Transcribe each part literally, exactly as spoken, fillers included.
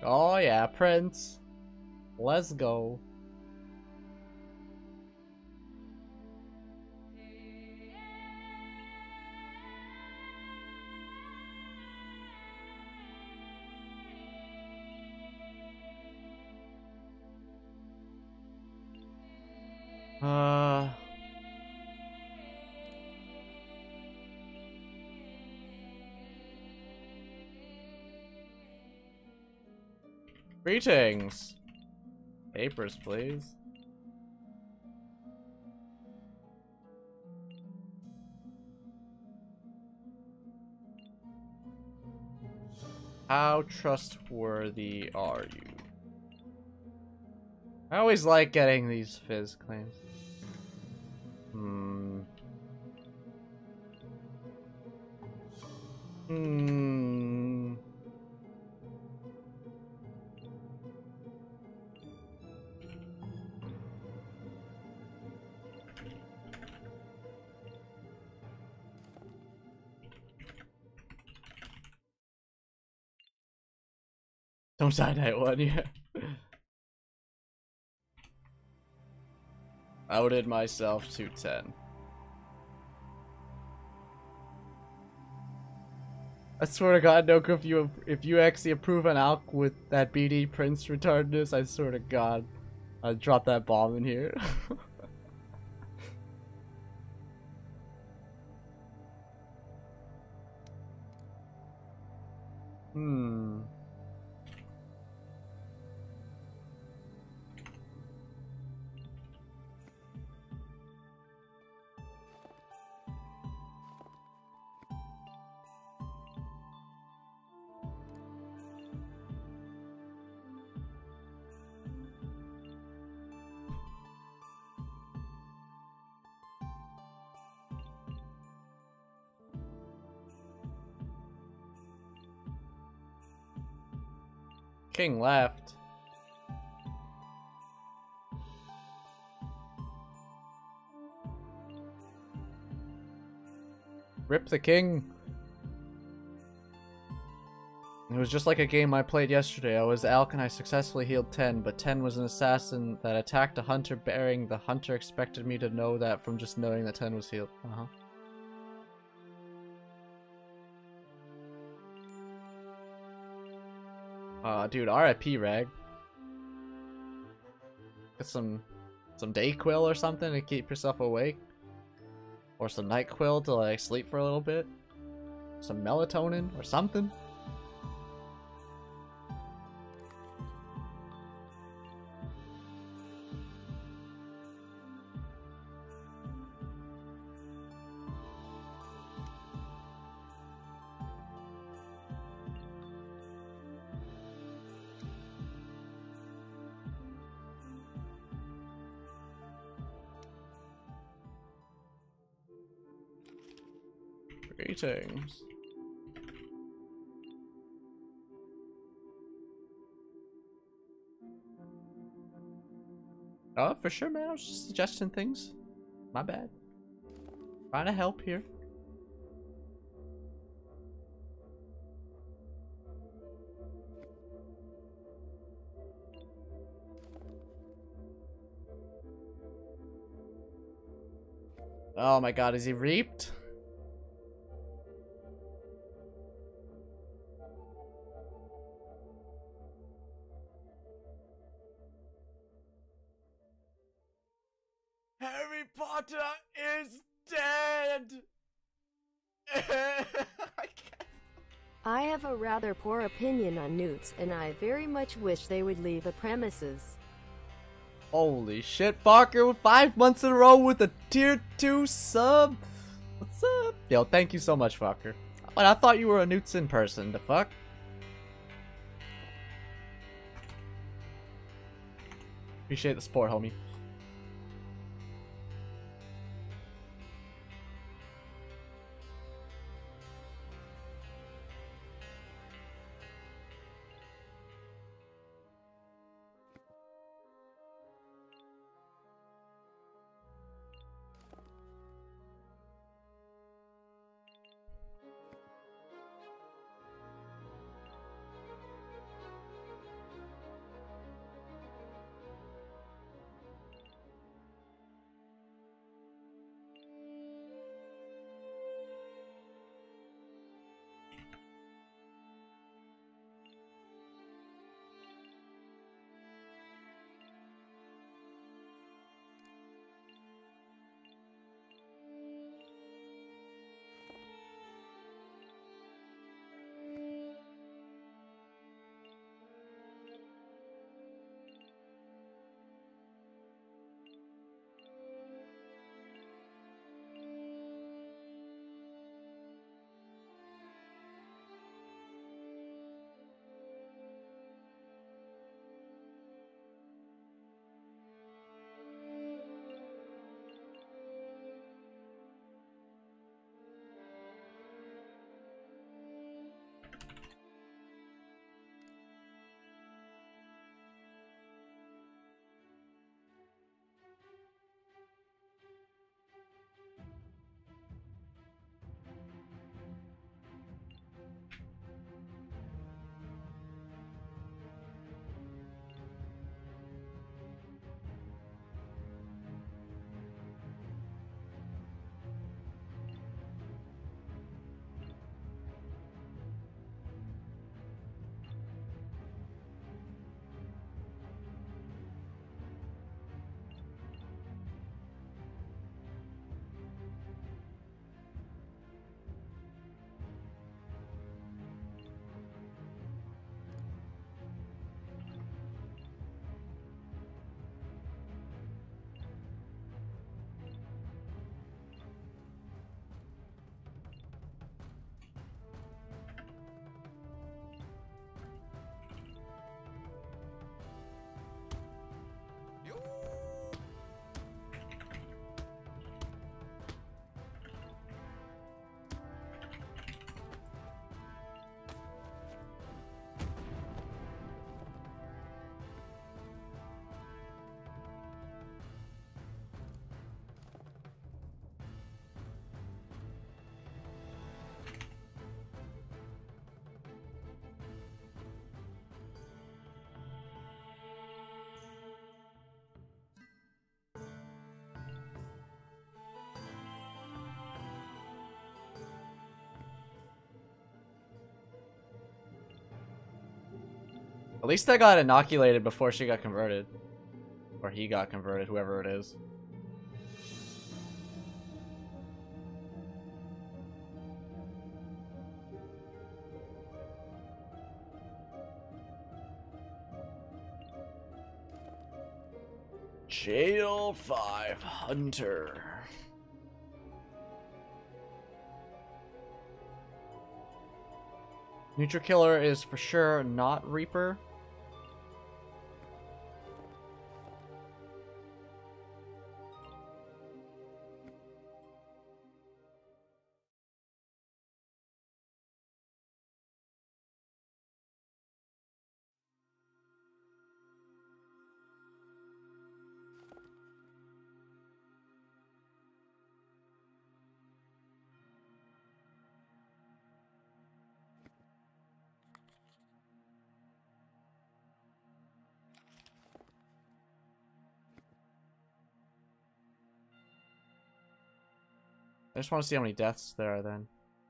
Oh yeah, Prince. Let's go. Uh... Greetings. Papers, please. How trustworthy are you? I always like getting these fizz claims. Hmm. Hmm. Don't die night one, yeah. Outed myself to ten. I swear to God, Noku, if you if you actually approve an alk with that B D Prince retardedness, I swear to God, I'll drop that bomb in here. Hmm. King left. Rip the king. It was just like a game I played yesterday. I was Alk and I successfully healed ten, but ten was an assassin that attacked a hunter bearing. The hunter expected me to know that from just knowing that ten was healed. Uh-huh. Uh, dude, R I P Rag. Get some, some Dayquil or something to keep yourself awake. Or some NyQuil to like sleep for a little bit. Some melatonin or something. Greetings. Oh, for sure, man. I was just suggesting things. My bad. Trying to help here. Oh my God, is he reaped? Harry Potter is dead! I can't. I have a rather poor opinion on newts, and I very much wish they would leave the premises. Holy shit, Fokker with five months in a row with a tier two sub. What's up? Yo, thank you so much, Fokker. But I thought you were a Newts in person. The fuck? Appreciate the support, homie. At least I got inoculated before she got converted. Or he got converted, whoever it is. Jail five Hunter. Nutri-Killer is for sure not Reaper. I just want to see how many deaths there are then.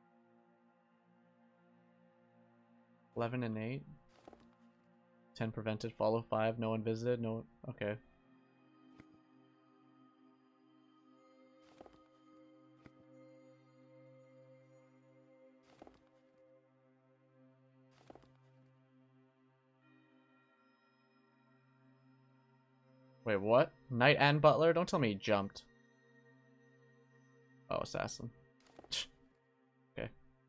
eleven and eight. ten prevented, follow five, no one visited, no... Okay. Wait, what? Knight and Butler? Don't tell me he jumped. Oh, assassin. Okay.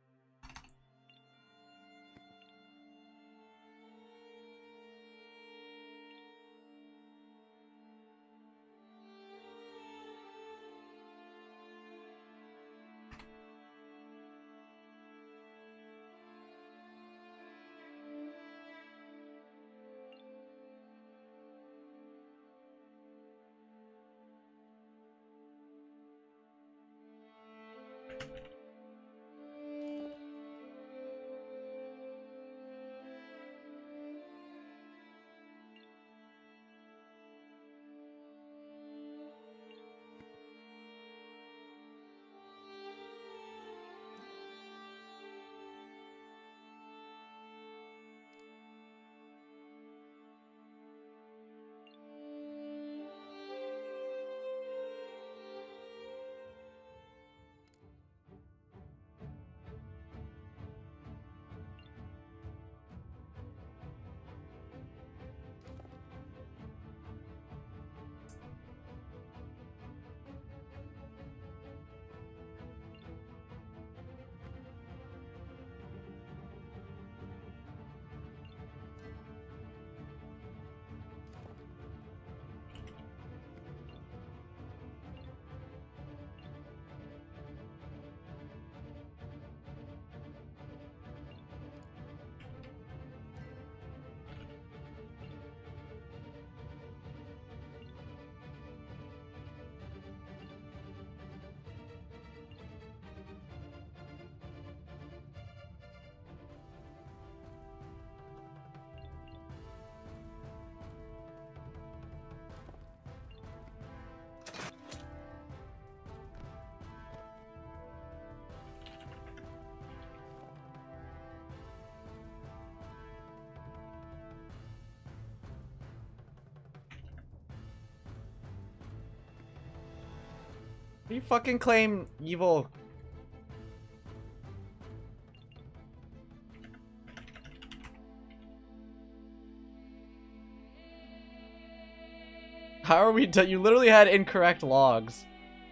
You fucking claim evil. How are we done? You literally had incorrect logs.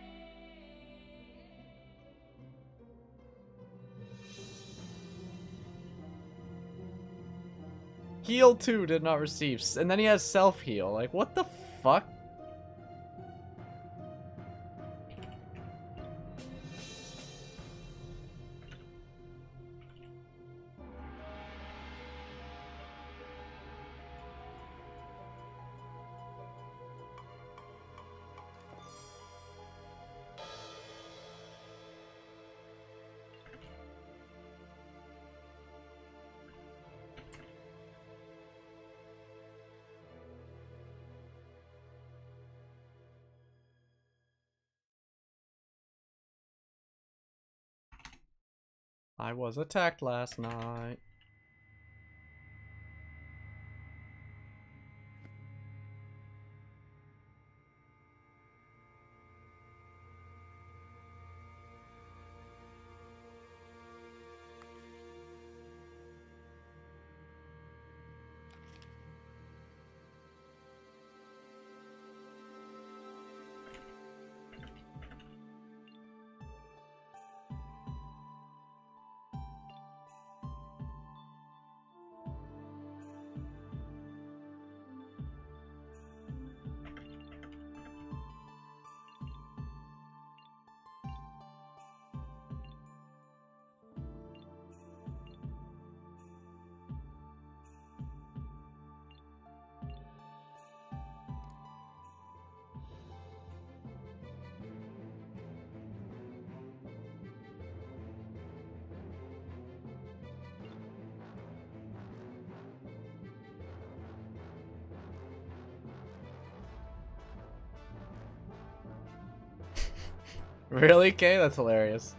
Heal two did not receive. And then he has self-heal. Like, what the fuck? I was attacked last night. Really, Kay? That's hilarious.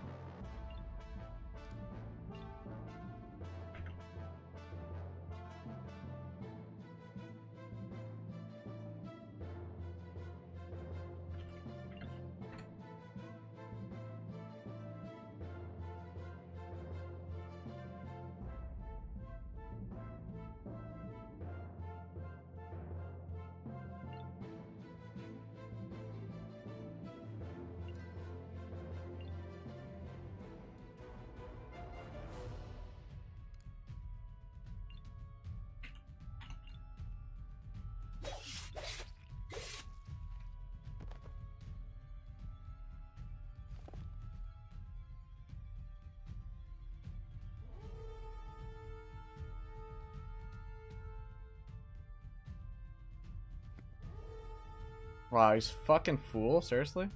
Wow, he's fucking fool, seriously?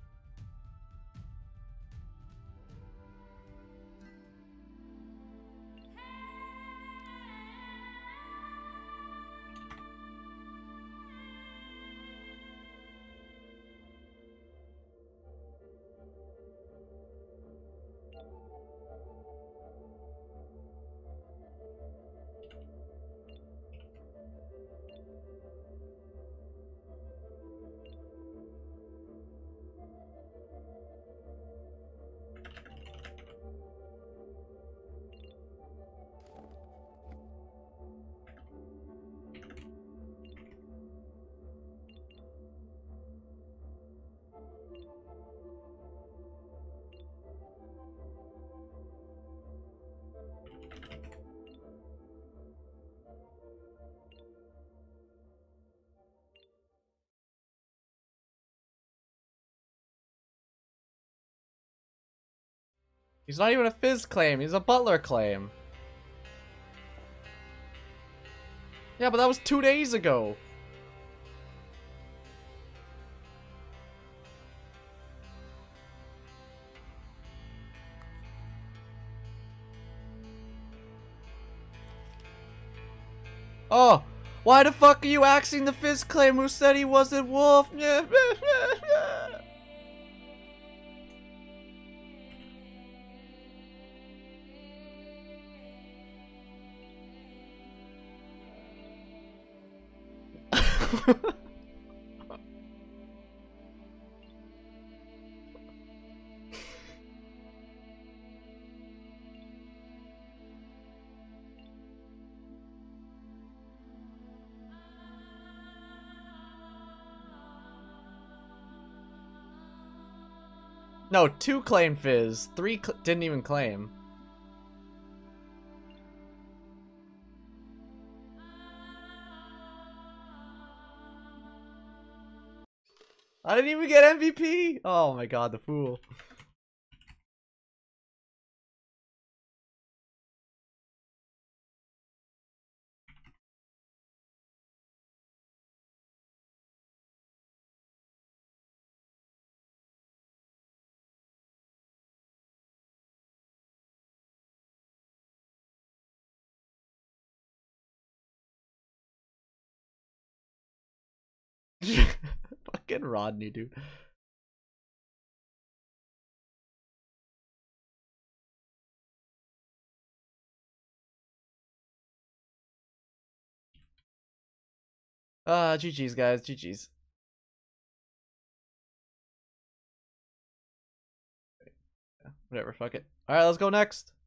He's not even a Fizz claim, he's a Butler claim. Yeah, but that was two days ago. Oh, why the fuck are you axing the Fizz claim who said he wasn't Wolf? No, two claimed Fizz. Three cl didn't even claim. I didn't even get M V P! Oh my god, the fool. Fucking Rodney, dude. Uh, G G's, guys. G G's. Whatever, fuck it. Alright, let's go next.